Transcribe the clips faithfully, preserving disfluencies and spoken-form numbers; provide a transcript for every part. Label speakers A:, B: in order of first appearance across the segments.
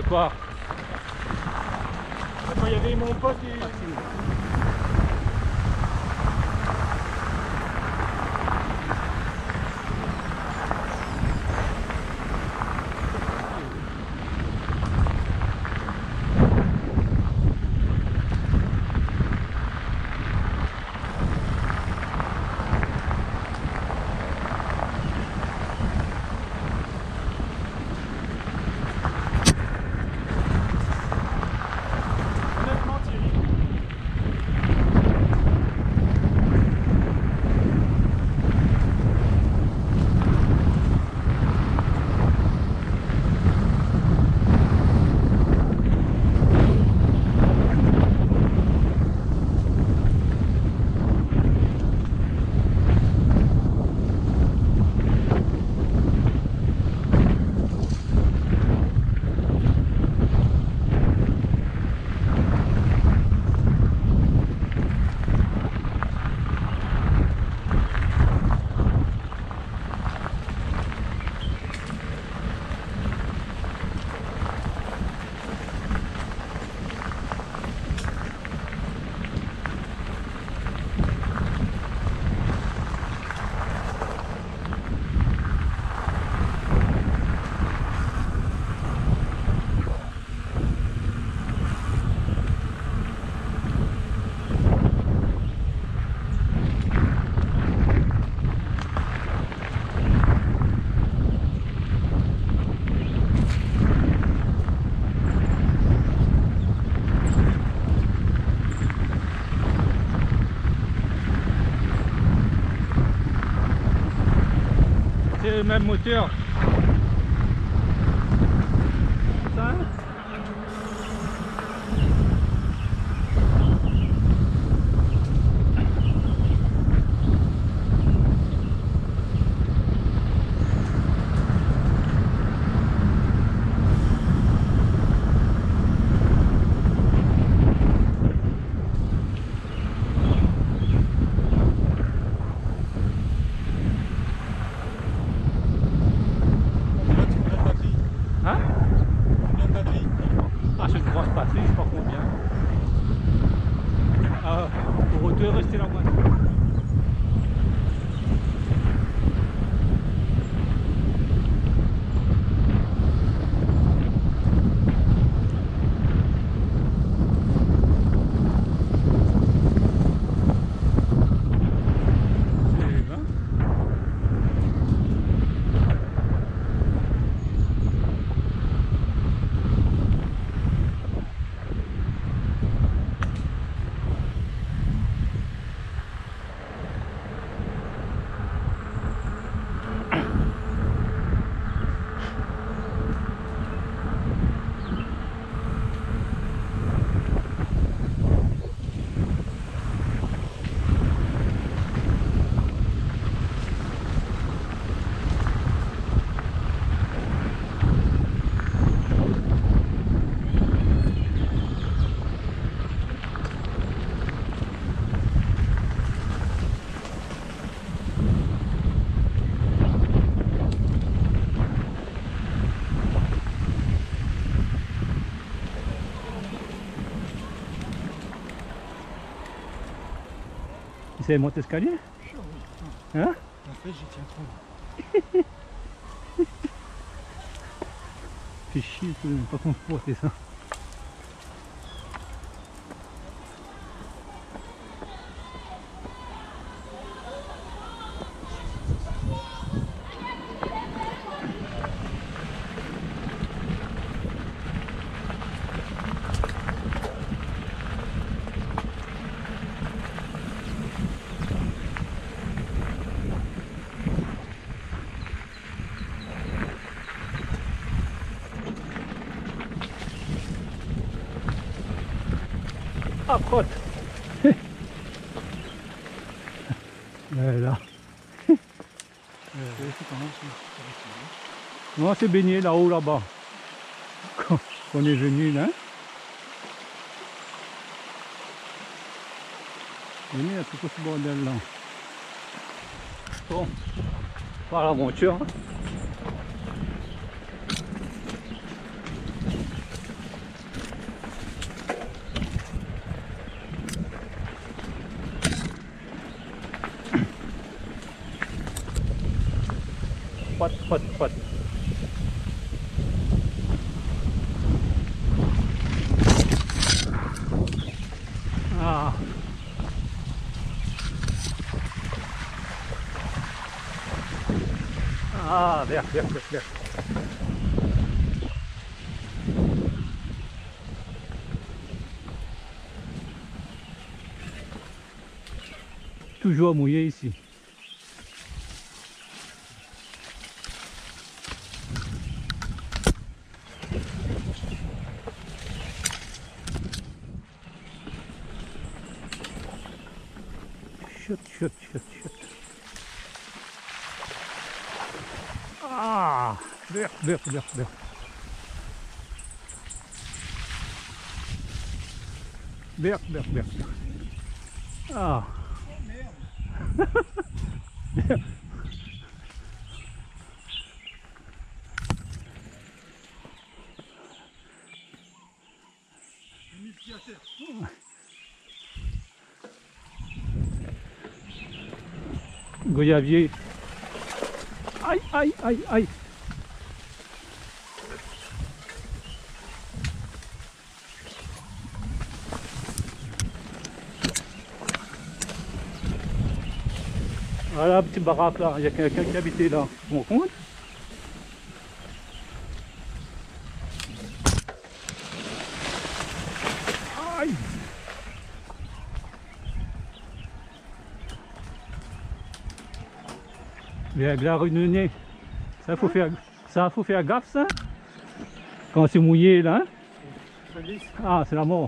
A: De quoi?
B: Quand il y avait mon pote et...
A: C'est le même moteur. Ça, hein?
B: Combien de batterie?
A: Ah, c'est une grosse batterie, je sais pas combien. Ah, pour deux rester la voiture. Tu sais monter escalier? Hein?
B: En fait, j'y tiens trop.
A: Fais chier, c'est pas comporter ça. Ah, crotte. Voilà. Non, c'est baigné là-haut, là-bas. Quand on est venu là. Venez à tout ce bordel là. Bon, par l'aventure. Pot, pot, pot. Ah. Ah, vert, vert, vert, vert. Toujours mouillé ici. Chut, chut, chut, chut. Ah, vert, vert, vert, vert. Vert, vert, vert. Ah. Goyavier. Aïe, aïe, aïe, aïe. Voilà, petit baraque là, il y a quelqu'un qui habitait là. Tu me compte? Aïe! Mais avec la renouée, ça faut faire, ça faut faire gaffe ça. Quand c'est mouillé là. Hein? Ah, c'est la mort.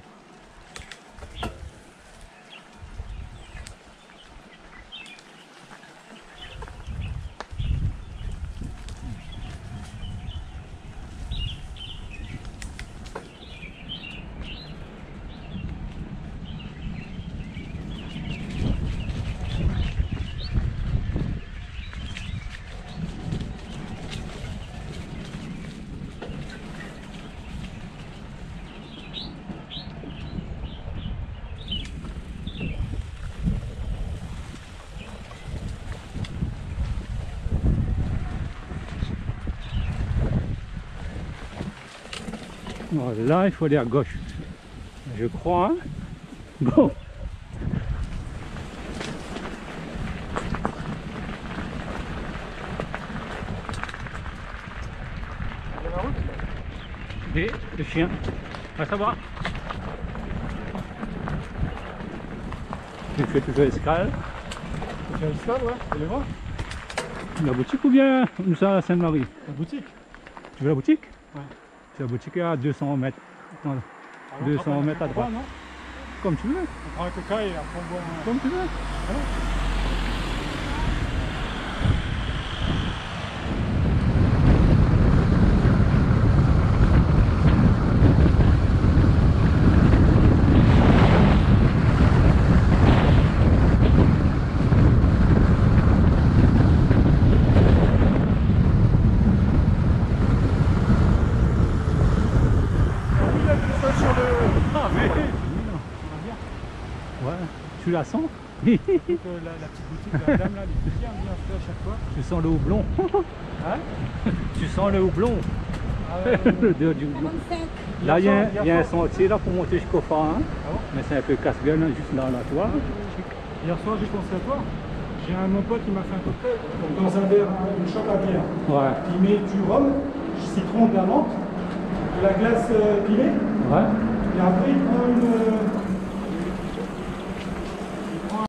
A: Là, il faut aller à gauche, je crois. Hein. Bon. Et le chien, ah, ça va. Tu fais toujours escale.
B: Tu fais escale, ouais, c'est les vents.
A: La boutique ou bien nous sommes à Sainte-Marie?
B: La boutique.
A: Tu veux la boutique?
B: Ouais.
A: C'est la boutique à deux cents mètres. Non,
B: Alors,
A: deux cents mètres à droite.
B: Non,
A: comme tu veux.
B: on prend un coca et après on boit un...
A: Comme tu veux.
B: Allez.
A: Tu la sens?
B: La, la petite boutique, la dame là, elle est bien bien faite à chaque fois.
A: Tu sens le houblon?
B: Hein?
A: Tu sens le houblon?
B: Ah ouais, ouais, ouais.
A: Le du houblon. Là, il y, a, il y a un sentier là pour monter jusqu'au phare. Hein?
B: Ah bon?
A: Mais c'est un peu casse-gueule, hein, juste là, là, tu vois.
B: Hier soir, j'ai pensé à toi. J'ai un mon pote qui m'a fait un cocktail. Donc dans un verre, une chope à bière.
A: Ouais.
B: Il met du rhum, du citron, de la menthe, de la glace euh, pilée.
A: Ouais.
B: Et après, il prend une,